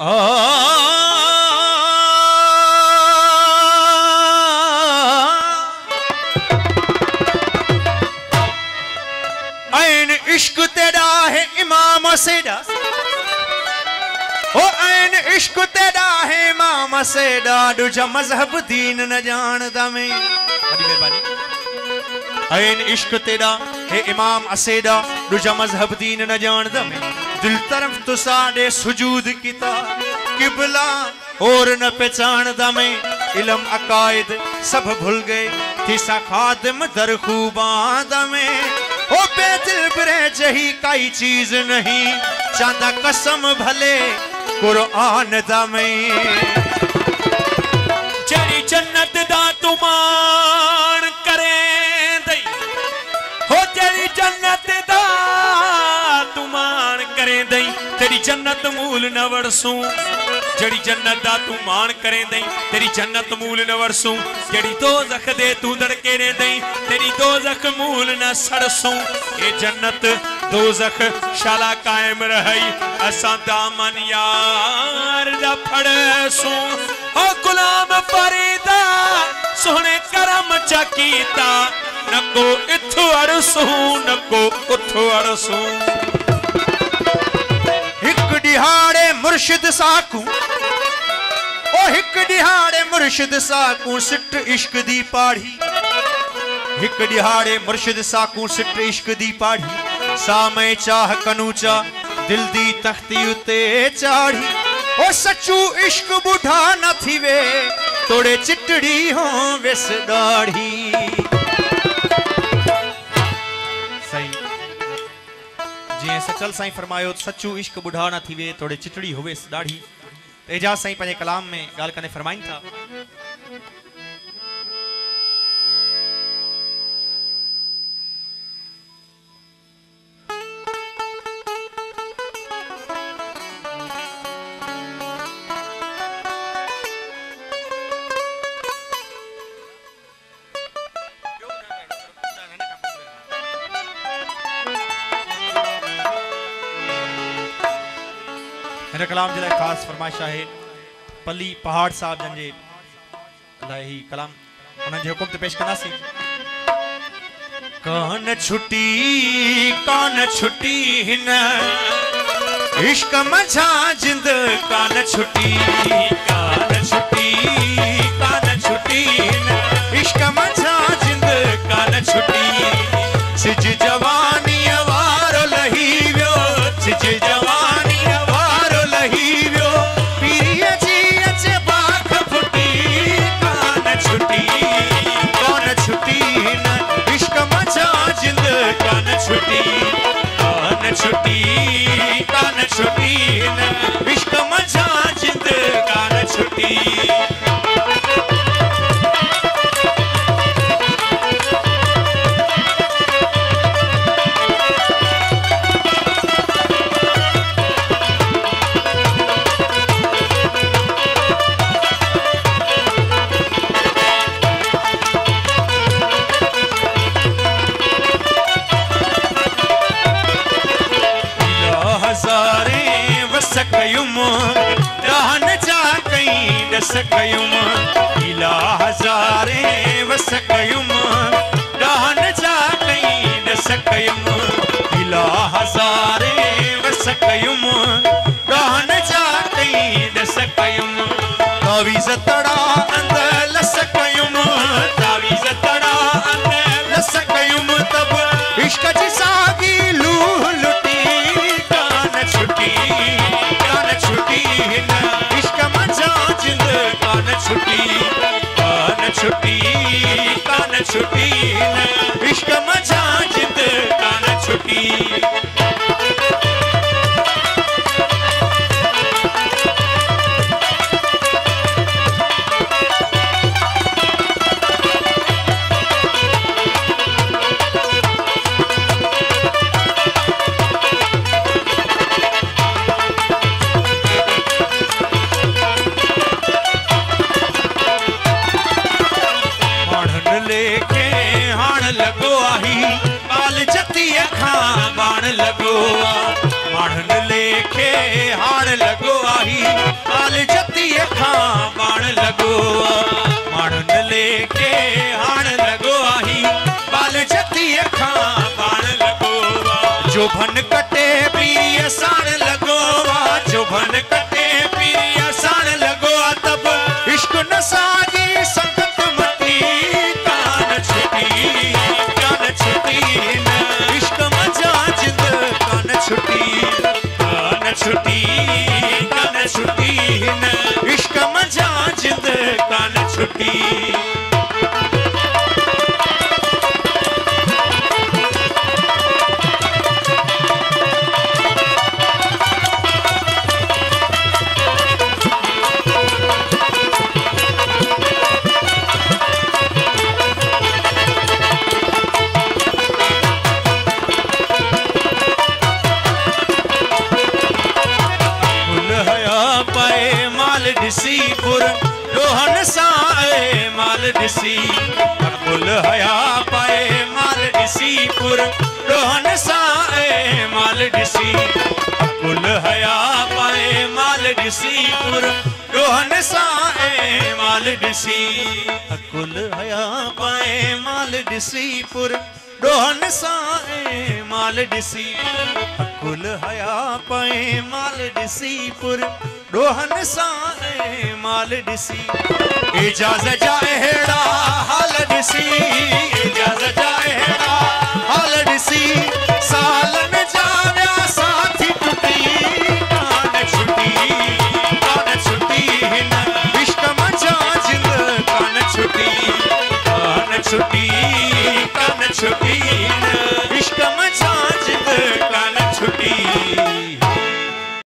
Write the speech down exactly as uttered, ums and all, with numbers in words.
ऐन इश्क तेरा है इमाम सेड़ा, ओ ऐन इश्क तेरा है इमाम सेड़ा, दूजा मजहब दीन न जानदा मैं। बड़ी मेहरबानी। ऐन इश्क तेरा है इमाम असेड़ा, दूजा मजहब दीन न जानदा मैं। दिल तरफ तो साडे सुजूद किता किबला और न पहचानदा मैं। इल्म अकायद सब भूल गए थिसा खादिम दर खूबादा में। ओ बेदिल बरे जही काई चीज नहीं, चांदा कसम भले कुरान दा में। जड़ी जन्नत दा तुमान करे दई, हो जड़ी जन्नत दा तुमान करे दई, तेरी जन्नत मूल न वरसूं। जड़ी जन्नत दा तू मान करे दई, तेरी जन्नत मूल न वरसूं। जड़ी दोज़ख दे तू दड़के ने दई, तेरी दोज़ख मूल न सड़सूं। ये जन्नत दोज़ख शाला कायम रही, असां दामन यार दा फड़सूं। ओ गुलाम फरीदा सोहने करम चा कीता, नको इथु अरसूं नको उथु अरसूं। हिक दिहाड़े मुर्शिद साकू, ओ हिक दिहाड़े मुर्शिद साकू सिट इश्क दी पाढ़ी। हिक दिहाड़े मुर्शिद साकू सिट इश्क दी पाढ़ी, सामे चाह कनूचा दिल दी तख्ती उते चाढ़ी। ओ सच्चू इश्क बुढ़ा न थीवे, तोड़े चिटड़ी हो विस दाढ़ी। सही जी सचल साईं फरमायो, सच्चू इश्क बुढ़ा न थीवे, तोड़े चिटड़ी होवे दाढ़ी। एजाज साईं पंहिंजे कलाम में गाल कने फरमाइन था। हिन कलाम जे लाइ ख़ासि फरमाइश आहे पली पहाड़ साहब जंहिंजे लाइ ही कलाम उन्हनि जे हुकुम ते पेश कंदासीं। कान छुटी कान छुटी हिन इश्क मझा जिंद, कान छुटी कान छुटी कान छुटी हिन इश्क मझा जिंद, कान छुटी। सिज जवानी वारो लही वियो, सिज जवानी छुटी कान छुटी न इश्क मझा जिंद, कान छुटी। रहन जा कहीं दस कयुम, इला हजारे वस कयुम। रहन जा कहीं दस कयुम, इला हजारे वस कयुम। रहन जा कहीं दस कयुम, तावीज़ तड़ा अंदर लस कयुम, तावीज़ तड़ा अंदर लस कयुम। तब इश्क जी सागी लूह लुटी, कान छुटी इश्क मझा जिंद, कान छुटी कान छुटी कान छुटी इश्क मझा जिंद, कान छुटी। लगो माणन लेखे हाण लगो आही। माल जती खां बाण लगो माण्हुन लेके हाण लगो आही बाल जती खां बाण लगो जो भन कटे पीरी साण लगो जो भन कटे पीरी साण लगो तब इश्क न सागी संगत मती कान छुटी कान छुटी न इश्क मजा जिंद कान छुटी कान छुटी कान छुटी न इश्क मजा जिंद कान छुटी ॾिसी पुर रोहन सां माल ॾिसी अकुल हया पाए माल ॾिसी पुर रोहन सां माल ॾिसी अकुल हया पाए माल ॾिसी पुर रोहन सां माल ॾिसी अकुल हया पाए माल ॾिसी पुर रोहन सां माल ॾिसी अकुल हया पाए माल ॾिसी पुर रोहन सां माल ॾिसी इजाज़त जा अहिड़ा हाल ॾिसी इजाज़त जा अहिड़ा हाल ॾिसी सालन